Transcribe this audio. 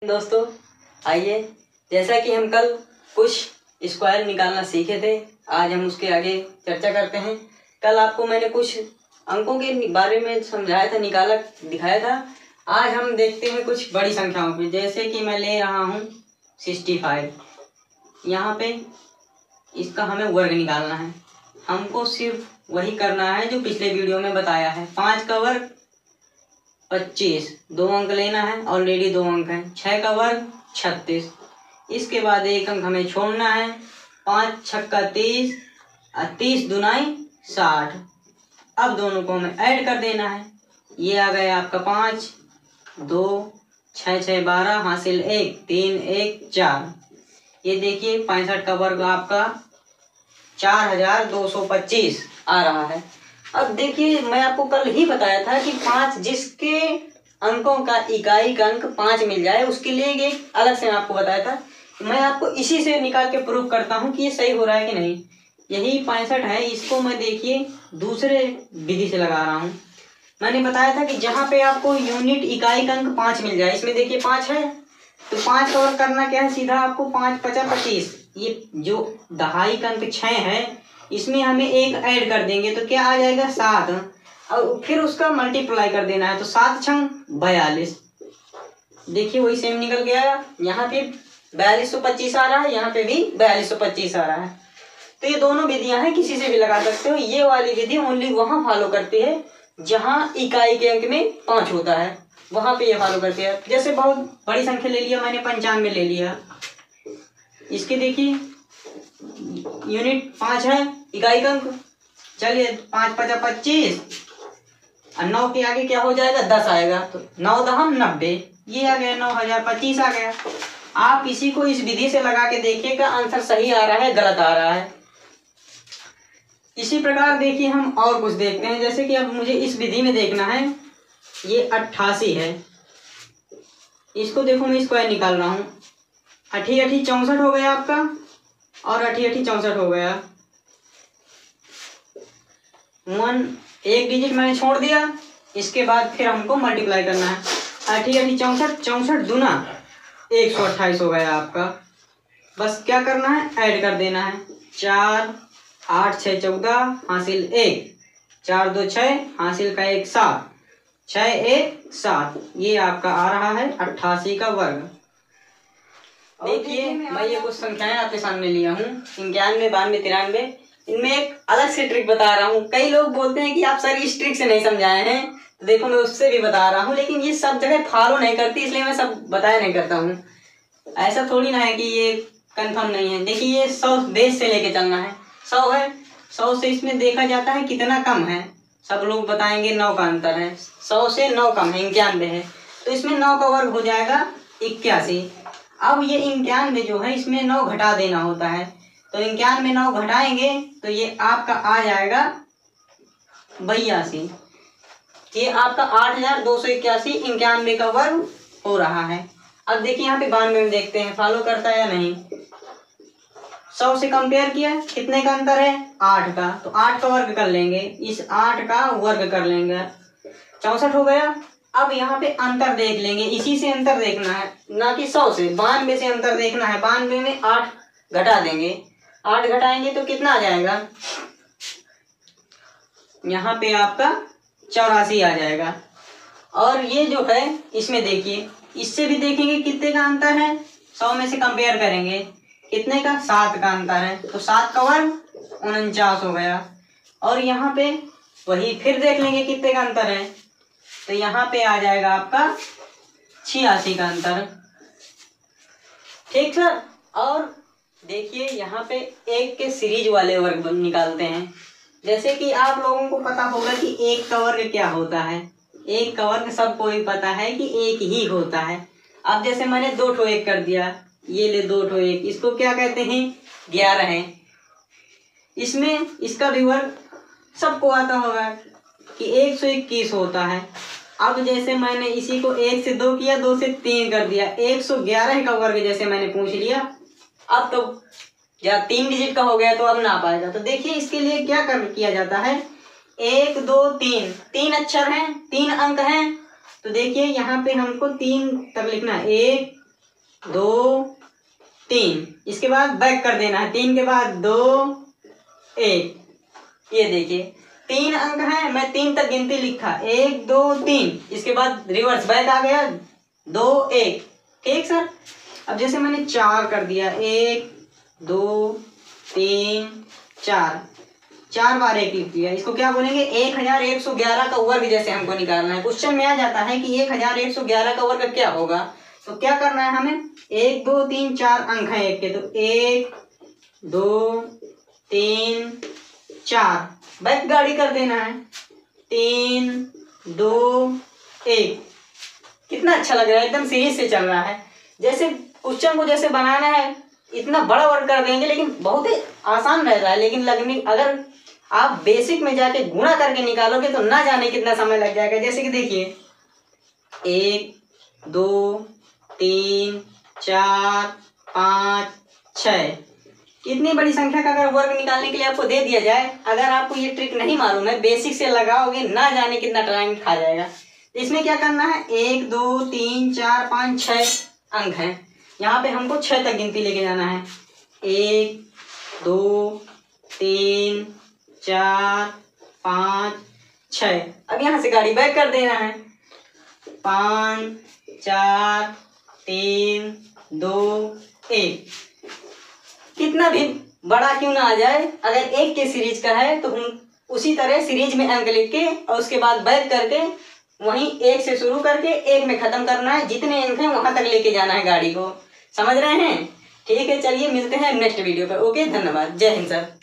दोस्तों आइए, जैसा कि हम कल कुछ स्क्वायर निकालना सीखे थे, आज हम उसके आगे चर्चा करते हैं। कल आपको मैंने कुछ अंकों के बारे में समझाया था, निकाला दिखाया था। आज हम देखते हैं कुछ बड़ी संख्याओं पे, जैसे कि मैं ले रहा हूँ 65। यहाँ पे इसका हमें वर्ग निकालना है। हमको सिर्फ वही करना है जो पिछले वीडियो में बताया है। 5 का वर्ग 25, 2 अंक लेना है, ऑलरेडी 2 अंक हैं। 6 का वर्ग 36, इसके बाद 1 अंक हमें छोड़ना है। 5 छक्का 30, 30 दुनाई 60। अब दोनों को हमें ऐड कर देना है। ये आ गया आपका 5, 2, 6 6 12, हासिल 1, 3 1 4। ये देखिए 65 का वर्ग आपका 4225 आ रहा है। अब देखिए, मैं आपको कल ही बताया था कि 5 जिसके अंकों का इकाई का अंक 5 मिल जाए उसके लिए एक अलग से मैं आपको बताया था। मैं आपको इसी से निकाल के प्रूव करता हूँ कि ये सही हो रहा है कि नहीं। यही 65 है, इसको मैं देखिए दूसरे विधि से लगा रहा हूँ। मैंने बताया था कि जहाँ पे आपको यूनिट इकाई का अंक 5 मिल जाए, इसमें देखिए 5 है तो 5 का वर्ग करना क्या है, सीधा आपको 5 5 25। ये जो दहाई का अंक 6 है, इसमें हमें 1 ऐड कर देंगे तो क्या आ जाएगा 7, और फिर उसका मल्टीप्लाई कर देना है तो 7 छंग 42। देखिए वही सेम निकल के आया। यहाँ पे 4225 आ रहा है, यहाँ पे भी 4225 आ रहा है। तो ये दोनों विधियां हैं, किसी से भी लगा सकते हो। ये वाली विधि ओनली वहां फॉलो करती है जहां इकाई के अंक में 5 होता है, वहां पे ये फॉलो करती है। जैसे बहुत बड़ी संख्या ले लिया मैंने, 95 ले लिया, इसके देखिए यूनिट 5 है इकाई का अंक। चलिए 5 5 25 और 9 के आगे क्या हो जाएगा 10 आएगा, तो 9 दहम 90, ये आ गया 9025 आ गया। आप इसी को इस विधि से लगा के देखिएगा, आंसर सही आ रहा है गलत आ रहा है। इसी प्रकार देखिए हम और कुछ देखते हैं। जैसे कि अब मुझे इस विधि में देखना है, ये 88 है, इसको देखो मैं स्क्वायर निकाल रहा हूँ। 8 8 64 हो गया आपका, और 8 8 64 हो गया। 1 डिजिट मैंने छोड़ दिया, इसके बाद फिर हमको मल्टीप्लाई करना है। 8 8 64, 64 दूना 128 हो गया आपका। बस क्या करना है, ऐड कर देना है। 4 8 6 14, हासिल 1, 4 2 6, हासिल का 1 7, 6 1 7। ये आपका आ रहा है 88 का वर्ग। देखिए मैं ये कुछ संख्याएं आपके सामने लिया हूँ, 91 92 93। इनमें एक अलग से ट्रिक बता रहा हूँ। कई लोग बोलते हैं कि आप सर इस ट्रिक से नहीं समझाए हैं, तो देखो मैं उससे भी बता रहा हूँ, लेकिन ये सब जगह फॉलो नहीं करती, इसलिए मैं सब बताया नहीं करता हूँ। ऐसा थोड़ी ना है कि ये कंफर्म नहीं है। देखिए ये 100 बेस से लेके चलना है। 100 है, 100 से इसमें देखा जाता है कितना कम है। सब लोग बताएंगे 9 का अंतर है, 100 से 9 कम है, 91 है, तो इसमें 9 का वर्ग हो जाएगा 81। अब ये 91 जो है, इसमें 9 घटा देना होता है, तो 91 में 9 घटाएंगे तो ये आपका आ जाएगा 82। ये आपका 8281 91 का वर्ग हो रहा है। अब देखिए यहाँ पे 92 में देखते हैं फॉलो करता है या नहीं। 100 से कंपेयर किया, कितने का अंतर है 8 का, तो 8 का वर्ग कर लेंगे, इस 8 का वर्ग कर लेंगे, 64 हो गया। अब यहाँ पे अंतर देख लेंगे, इसी से अंतर देखना है, ना कि 100 से। 92 से अंतर देखना है, 92 में 8 घटा देंगे, 8 घटाएंगे तो कितना आ जाएगा, यहाँ पे आपका 84 आ जाएगा। और ये जो है इसमें देखिए, इससे भी देखेंगे कितने का अंतर है। 100 में से कंपेयर करेंगे, कितने का 7 का अंतर है, तो 7 का वर्ग 49 हो गया। और यहाँ पे वही फिर देख लेंगे कितने का अंतर है, तो यहाँ पे आ जाएगा आपका 86 का अंतर। ठीक सर। और देखिए यहाँ पे 1 के सीरीज वाले वर्ग निकालते हैं। जैसे कि आप लोगों को पता होगा कि 1 का वर्ग क्या होता है। 1 का वर्ग सबको ही पता है कि 1 ही होता है। अब जैसे मैंने 2 ठो 1 कर दिया, ये ले 2 ठो 1, इसको क्या कहते हैं 11 है। इसमें इसका भी वर्ग सबको आता होगा कि 121 होता है। अब जैसे मैंने इसी को 1 से 2 किया, 2 से 3 कर दिया, 111 का वर्ग जैसे मैंने पूछ लिया। अब तो या 3 डिजिट का हो गया तो अब ना पाएगा। तो देखिए इसके लिए क्या किया जाता है, 1 2 3, 3 अक्षर हैं, 3 अंक हैं, तो देखिए यहाँ पे हमको 3 तक लिखना है, 1 2 3, इसके बाद बैक कर देना है, 3 के बाद 2 1। ये देखिए 3 अंक हैं, मैं 3 तक गिनती लिखा, 1 2 3, इसके बाद रिवर्स बैक आ गया 2 1। ठीक सर। अब जैसे मैंने 4 कर दिया, 1 2 3 4, 4 बार 1 लिख दिया, इसको क्या बोलेंगे 1111 का वर्ग जैसे हमको निकालना है। क्वेश्चन में आ जाता है कि 1111 का वर्ग क्या होगा, तो क्या करना है हमें, 1 2 3 4 अंक हैं एक के, तो 1 2 3 4, बैक गाड़ी कर देना है, 3 2 1। कितना अच्छा लग रहा है, एकदम सीरीज से चल रहा है। जैसे क्वेश्चन को जैसे बनाना है इतना बड़ा वर्क कर देंगे, लेकिन बहुत ही आसान रहता है, लेकिन लगने अगर आप बेसिक में जाके गुणा करके निकालोगे तो ना जाने कितना समय लग जाएगा। जैसे कि देखिए 1 2 3 4 5 6, इतनी बड़ी संख्या का अगर वर्ग निकालने के लिए आपको दे दिया जाए, अगर आपको ये ट्रिक नहीं मालूम है, बेसिक से लगाओगे ना जाने कितना टाइम खा जाएगा। इसमें क्या करना है, 1 2 3 4 5 6 अंक हैं, यहाँ पे हमको 6 तक गिनती लेके जाना है, 1 2 3 4 5 6। अब यहाँ से गाड़ी बैक कर देना है, 5 4 3 2 1। कितना भी बड़ा क्यों ना आ जाए, अगर 1 के सीरीज का है तो हम उसी तरह सीरीज में अंक लिख के और उसके बाद बैक करके वहीं 1 से शुरू करके 1 में खत्म करना है, जितने अंक हैं वहां तक लेके जाना है गाड़ी को। समझ रहे हैं? ठीक है, चलिए मिलते हैं नेक्स्ट वीडियो पर। ओके, धन्यवाद, जय हिंद सर।